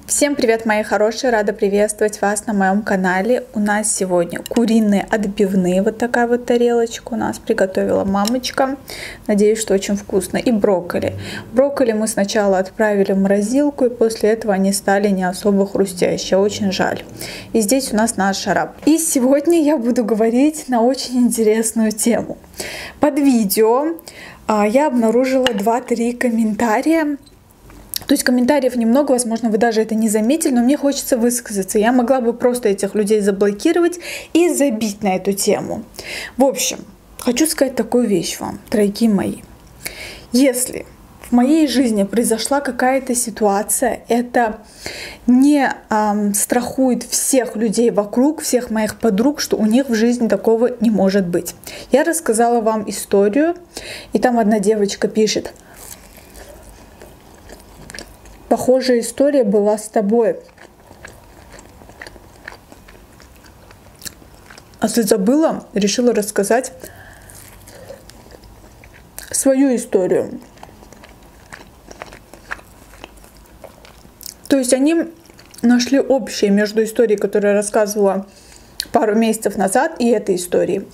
Всем привет, мои хорошие! Рада приветствовать вас на моем канале. У нас сегодня куриные отбивные. Вот такая вот тарелочка у нас приготовила мамочка. Надеюсь, что очень вкусно. И брокколи. Брокколи мы сначала отправили в морозилку, и после этого они стали не особо хрустящие. Очень жаль. И здесь у нас наш шарап. И сегодня я буду говорить на очень интересную тему. Под видео я обнаружила 2-3 комментария. То есть комментариев немного, возможно, вы даже это не заметили, но мне хочется высказаться. Я могла бы просто этих людей заблокировать и забить на эту тему. В общем, хочу сказать такую вещь вам, дорогие мои. Если в моей жизни произошла какая-то ситуация, это не страхует всех людей вокруг, всех моих подруг, что у них в жизни такого не может быть. Я рассказала вам историю, и там одна девочка пишет: похожая история была с тобой. А ты забыла? Решила рассказать свою историю. То есть они нашли общее между историей, которую я рассказывала пару месяцев назад, и этой историей.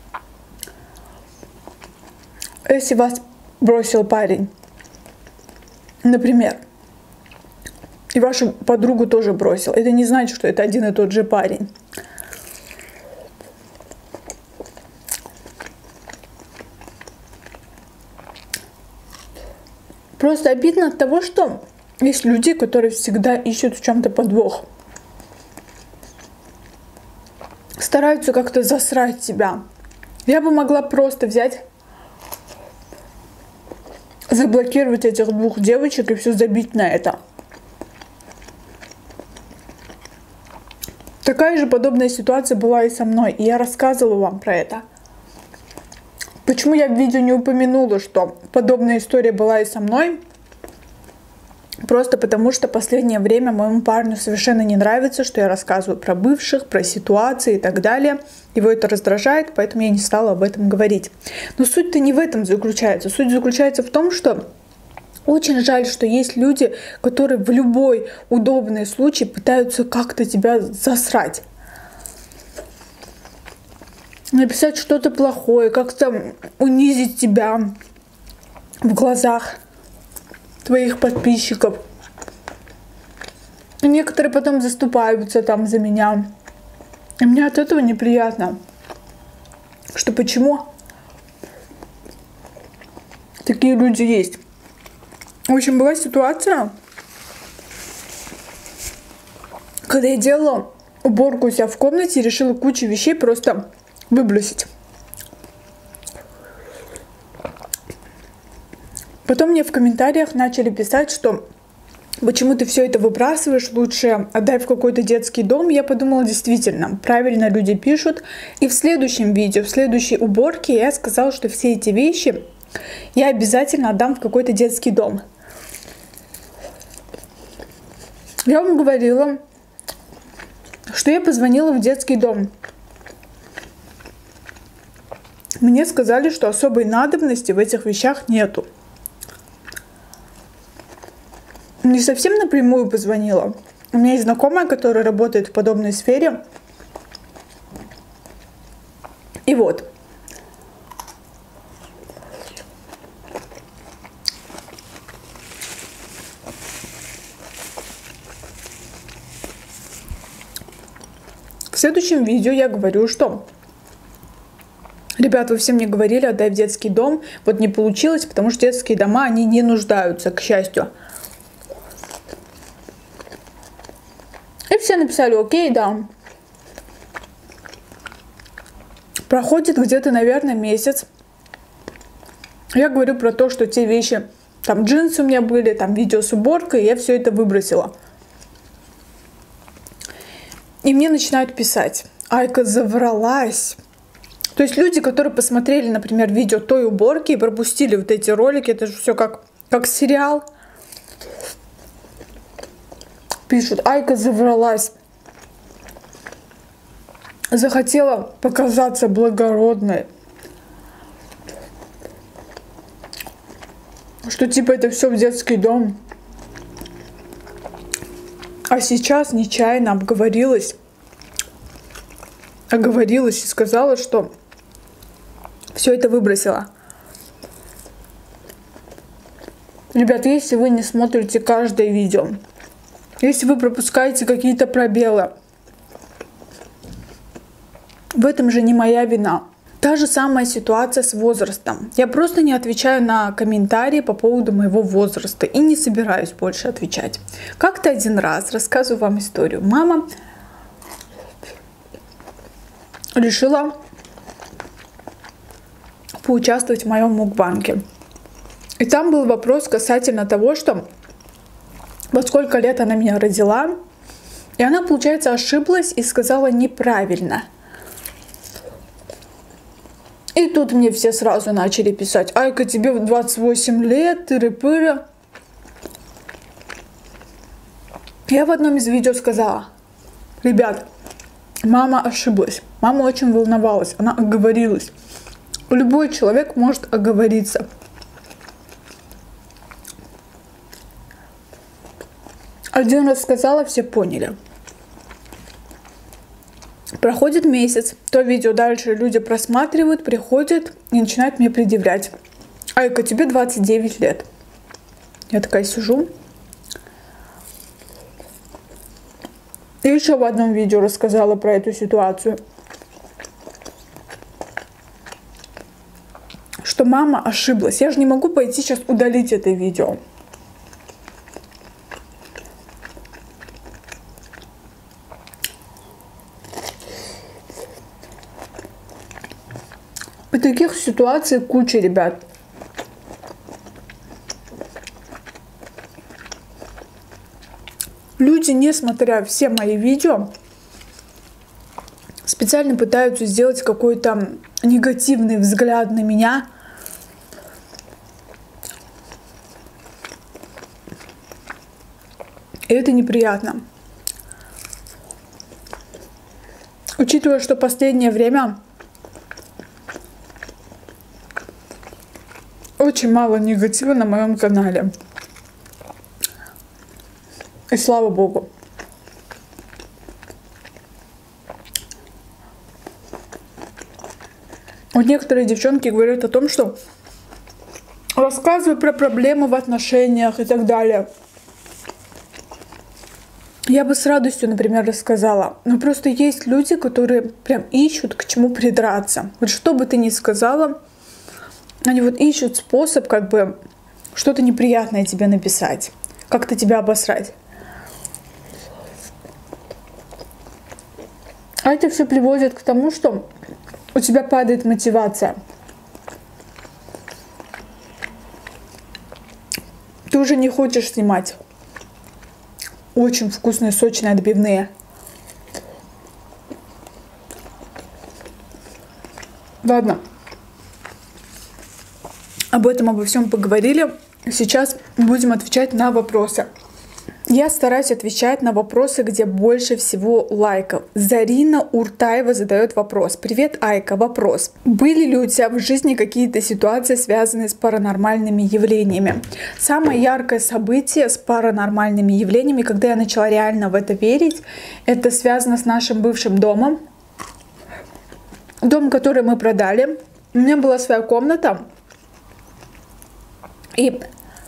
Если вас бросил парень, например, и вашу подругу тоже бросил, это не значит, что это один и тот же парень. Просто обидно от того, что есть люди, которые всегда ищут в чем-то подвох. Стараются как-то засрать тебя. Я бы могла просто взять, заблокировать этих двух девочек и все забить на это. Такая же подобная ситуация была и со мной, и я рассказывала вам про это. Почему я в видео не упомянула, что подобная история была и со мной? Просто потому, что в последнее время моему парню совершенно не нравится, что я рассказываю про бывших, про ситуации и так далее. Его это раздражает, поэтому я не стала об этом говорить. Но суть-то не в этом заключается. Суть заключается в том, что очень жаль, что есть люди, которые в любой удобный случай пытаются как-то тебя засрать. Написать что-то плохое, как-то унизить тебя в глазах твоих подписчиков. И некоторые потом заступаются там за меня. И мне от этого неприятно. Что почему такие люди есть. В общем, была ситуация, когда я делала уборку у себя в комнате и решила кучу вещей просто выбросить. Потом мне в комментариях начали писать, что почему ты все это выбрасываешь, лучше отдай в какой-то детский дом. Я подумала, действительно, правильно люди пишут. И в следующем видео, в следующей уборке я сказала, что все эти вещи я обязательно отдам в какой-то детский дом. Я вам говорила, что я позвонила в детский дом. Мне сказали, что особой надобности в этих вещах нету. Не совсем напрямую позвонила. У меня есть знакомая, которая работает в подобной сфере. И вот. В следующем видео я говорю, что: ребят, вы все мне говорили, отдай в детский дом. Вот не получилось, потому что детские дома, они не нуждаются, к счастью. И все написали: окей, да. Проходит где-то, наверное, месяц. Я говорю про то, что те вещи, там джинсы у меня были, там видео с уборкой, и я все это выбросила. И мне начинают писать: Айка завралась. То есть люди, которые посмотрели, например, видео той уборки и пропустили вот эти ролики, это же все как сериал. Пишут: Айка завралась. Захотела показаться благородной. Что типа это все в детский дом. А сейчас нечаянно оговорилась и сказала, что все это выбросила. Ребят, если вы не смотрите каждое видео, если вы пропускаете какие-то пробелы, в этом же не моя вина. Та же самая ситуация с возрастом. Я просто не отвечаю на комментарии по поводу моего возраста и не собираюсь больше отвечать. Как-то один раз, рассказываю вам историю. Мама решила поучаствовать в моем мукбанге. И там был вопрос касательно того, что во сколько лет она меня родила. И она, получается, ошиблась и сказала неправильно. И тут мне все сразу начали писать: Айка, тебе 28 лет, тыры-пыры. Я в одном из видео сказала: ребят, мама ошиблась. Мама очень волновалась, она оговорилась. Любой человек может оговориться. Один раз сказала, все поняли. Проходит месяц, то видео дальше люди просматривают, приходят и начинают мне предъявлять: Айка, тебе 29 лет. Я такая сижу. И еще в одном видео рассказала про эту ситуацию. Что мама ошиблась. Я же не могу пойти сейчас удалить это видео. И таких ситуаций куча, ребят. Люди, несмотря все мои видео, специально пытаются сделать какой-то негативный взгляд на меня. И это неприятно. Учитывая, что последнее время очень мало негатива на моем канале. И слава богу. Вот некоторые девчонки говорят о том, что рассказываю про проблемы в отношениях и так далее. Я бы с радостью, например, рассказала. Но просто есть люди, которые прям ищут, к чему придраться. Вот что бы ты ни сказала, они вот ищут способ как бы что-то неприятное тебе написать. Как-то тебя обосрать. А это все приводит к тому, что у тебя падает мотивация. Ты уже не хочешь снимать очень вкусные, сочные, отбивные. Ладно. Обо всем поговорили. Сейчас будем отвечать на вопросы. Я стараюсь отвечать на вопросы, где больше всего лайков. Зарина Уртаева задает вопрос. Привет, Айка. Вопрос. Были ли у тебя в жизни какие-то ситуации, связанные с паранормальными явлениями? Самое яркое событие с паранормальными явлениями, когда я начала реально в это верить, это связано с нашим бывшим домом. Дом, который мы продали. У меня была своя комната. И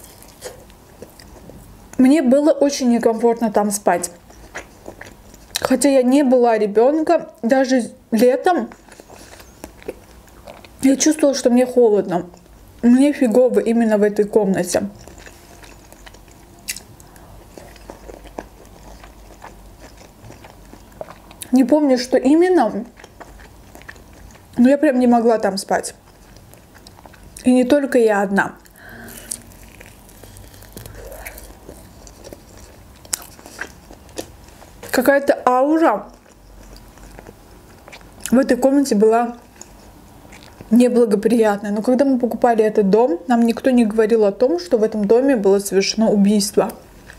мне было очень некомфортно там спать. Хотя я не была ребенком, даже летом я чувствовала, что мне холодно. Мне фигово именно в этой комнате. Не помню, что именно, но я прям не могла там спать. И не только я одна. Какая-то аура в этой комнате была неблагоприятная. Но когда мы покупали этот дом, нам никто не говорил о том, что в этом доме было совершено убийство.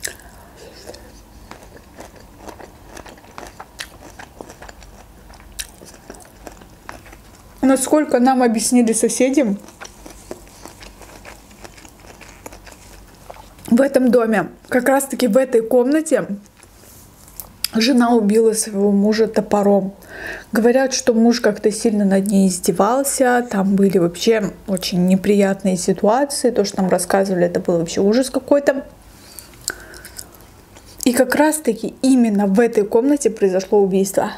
Насколько нам объяснили соседи, в этом доме, как раз таки в этой комнате, жена убила своего мужа топором. Говорят, что муж как-то сильно над ней издевался, там были вообще очень неприятные ситуации, то, что нам рассказывали, это был вообще ужас какой-то. И как раз-таки именно в этой комнате произошло убийство.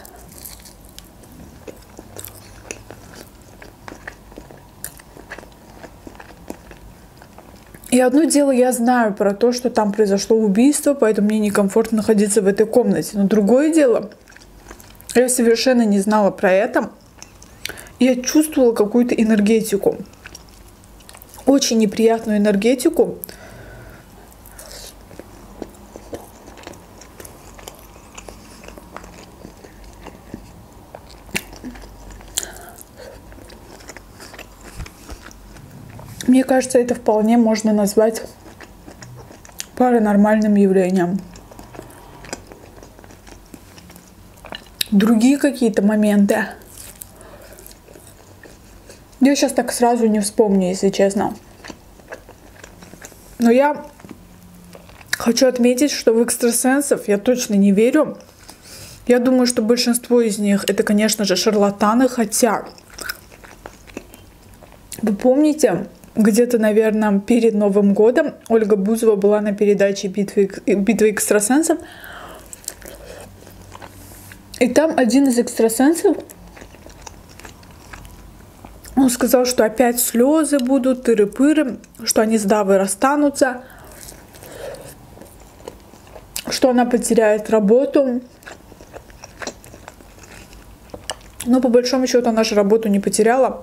И одно дело, я знаю про то, что там произошло убийство, поэтому мне некомфортно находиться в этой комнате. Но другое дело, я совершенно не знала про это. Я чувствовала какую-то энергетику. Очень неприятную энергетику. Мне кажется, это вполне можно назвать паранормальным явлением. Другие какие-то моменты я сейчас так сразу не вспомню, если честно. Но я хочу отметить, что в экстрасенсов я точно не верю. Я думаю, что большинство из них это, конечно же, шарлатаны, хотя вы помните, где-то, наверное, перед Новым годом Ольга Бузова была на передаче «Битвы экстрасенсов». И там один из экстрасенсов, он сказал, что опять слезы будут, тыры-пыры, что они с Давой расстанутся, что она потеряет работу. Но по большому счету она же работу не потеряла.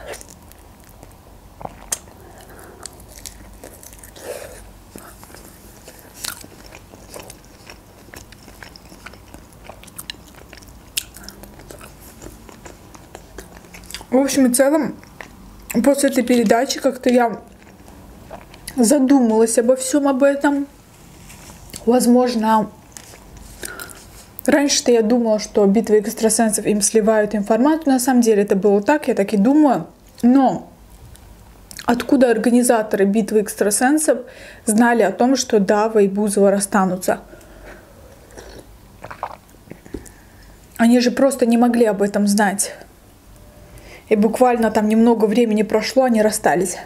В общем и целом, после этой передачи как-то я задумалась обо всем об этом. Возможно, раньше-то я думала, что битвы экстрасенсов им сливают информацию. На самом деле это было так, я так и думаю. Но откуда организаторы битвы экстрасенсов знали о том, что Дава и Бузова расстанутся? Они же просто не могли об этом знать. И буквально там немного времени прошло, они расстались.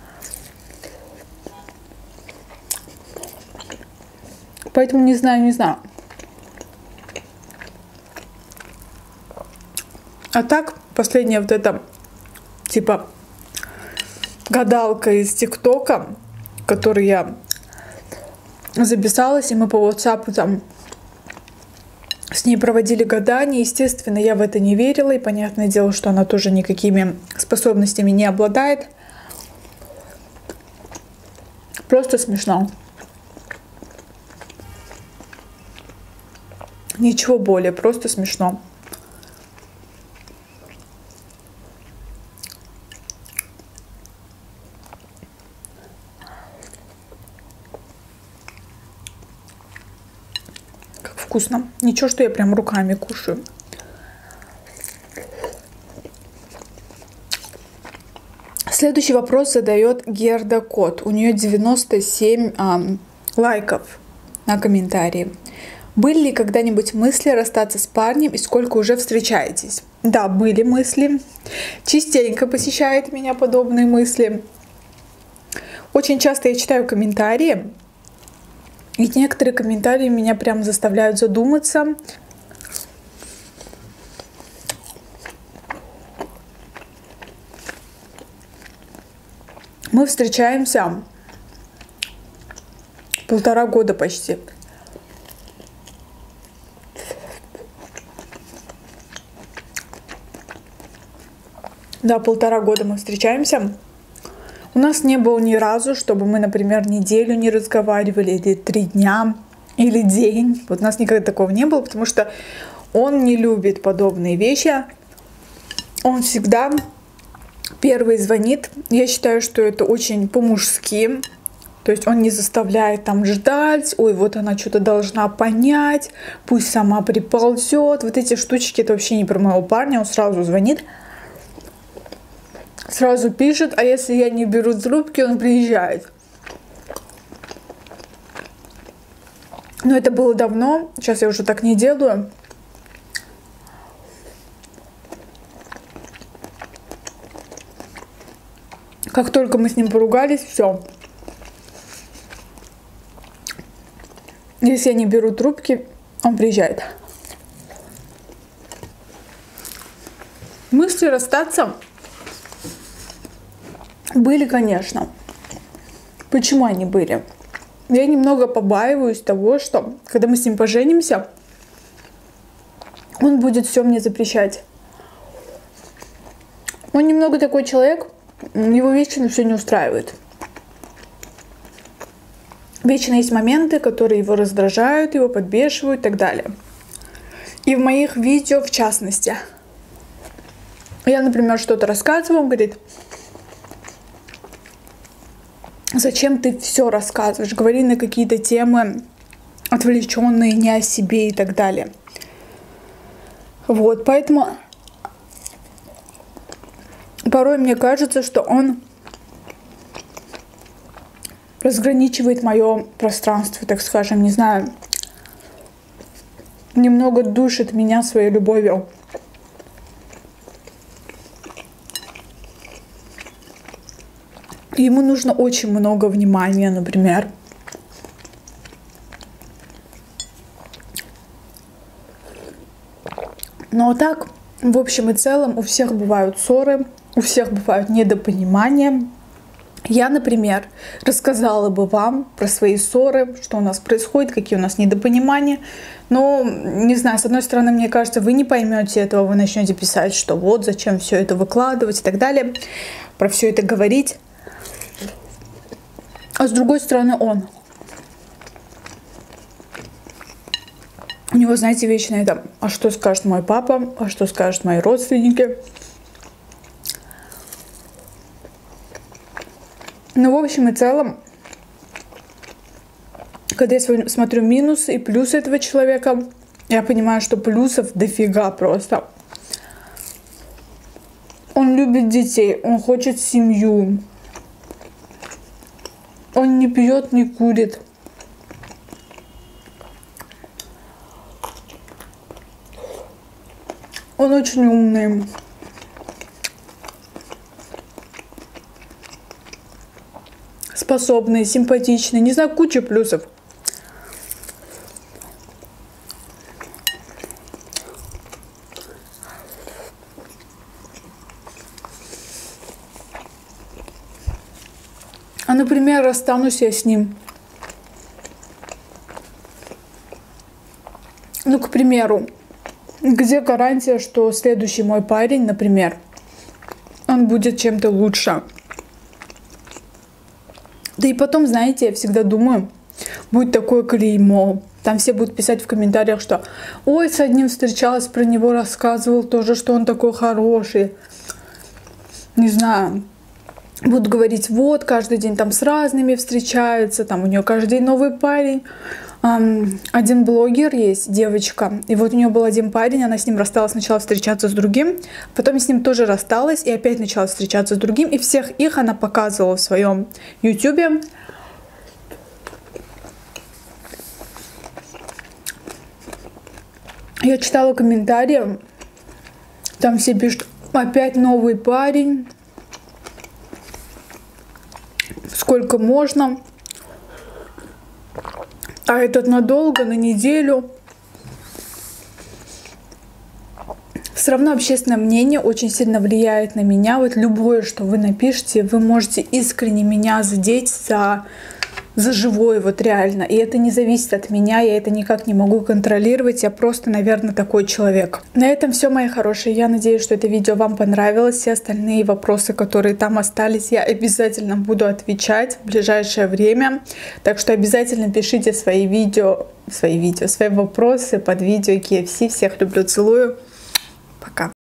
Поэтому не знаю. А так, последняя вот эта, типа, гадалка из ТикТока, в которой я записалась, и мы по WhatsApp там с ней проводили гадания. Естественно, я в это не верила. И понятное дело, что она тоже никакими способностями не обладает. Просто смешно. Ничего более, просто смешно. Вкусно. Ничего, что я прям руками кушаю. Следующий вопрос задает Герда Кот. У нее 97 лайков на комментарии. Были ли когда-нибудь мысли расстаться с парнем и сколько уже встречаетесь? Да, были мысли. Частенько посещают меня подобные мысли. Очень часто я читаю комментарии. И некоторые комментарии меня прям заставляют задуматься. Мы встречаемся 1,5 года почти. Да, 1,5 года мы встречаемся. У нас не было ни разу, чтобы мы, например, неделю не разговаривали, или 3 дня, или день. Вот у нас никогда такого не было, потому что он не любит подобные вещи. Он всегда первый звонит. Я считаю, что это очень по-мужски. То есть он не заставляет там ждать. Ой, вот она что-то должна понять. Пусть сама приползет. Вот эти штучки, это вообще не про моего парня. Он сразу звонит. Сразу пишет, а если я не беру трубки, он приезжает. Но это было давно, сейчас я уже так не делаю. Как только мы с ним поругались, все. Если я не беру трубки, он приезжает. Мысли расстаться были, конечно. Почему они были? Я немного побаиваюсь того, что когда мы с ним поженимся, он будет все мне запрещать. Он немного такой человек, его вечно все не устраивает. Вечно есть моменты, которые его раздражают, его подбешивают и так далее. И в моих видео в частности. Я, например, что-то рассказываю, он говорит: зачем ты все рассказываешь? Говори на какие-то темы отвлеченные, не о себе и так далее. Вот, поэтому порой мне кажется, что он разграничивает мое пространство, так скажем, не знаю, немного душит меня своей любовью. Ему нужно очень много внимания, например. Но так, в общем и целом, у всех бывают ссоры, у всех бывают недопонимания. Я, например, рассказала бы вам про свои ссоры, что у нас происходит, какие у нас недопонимания. Но, не знаю, с одной стороны, мне кажется, вы не поймете этого, вы начнете писать, что вот, зачем все это выкладывать и так далее, про все это говорить. А с другой стороны, он. У него, знаете, вечно это: а что скажет мой папа, а что скажут мои родственники. Ну, в общем и целом, когда я смотрю минусы и плюсы этого человека, я понимаю, что плюсов дофига просто. Он любит детей, он хочет семью. Он не пьет, не курит. Он очень умный. Способный, симпатичный. Не знаю, куча плюсов. А, например, расстанусь я с ним. Ну, к примеру, где гарантия, что следующий мой парень, например, он будет чем-то лучше? Да и потом, знаете, я всегда думаю, будет такое клеймо. Там все будут писать в комментариях, что ой, с одним встречалась, про него рассказывал тоже, что он такой хороший. Не знаю. Будут говорить, вот, каждый день там с разными встречаются, там у нее каждый день новый парень. Один блогер есть, девочка, и вот у нее был один парень, она с ним рассталась, начала встречаться с другим, потом с ним тоже рассталась и опять начала встречаться с другим, и всех их она показывала в своем ютубе. Я читала комментарии, там все пишут: опять новый парень, сколько можно, а этот надолго, на неделю. Все равно общественное мнение очень сильно влияет на меня. Вот любое, что вы напишете, вы можете искренне меня задеть за живое, вот реально. И это не зависит от меня, я это никак не могу контролировать. Я просто, наверное, такой человек. На этом все, мои хорошие. Я надеюсь, что это видео вам понравилось. Все остальные вопросы, которые там остались, я обязательно буду отвечать в ближайшее время. Так что обязательно пишите свои вопросы под видео KFC. Всех люблю, целую. Пока.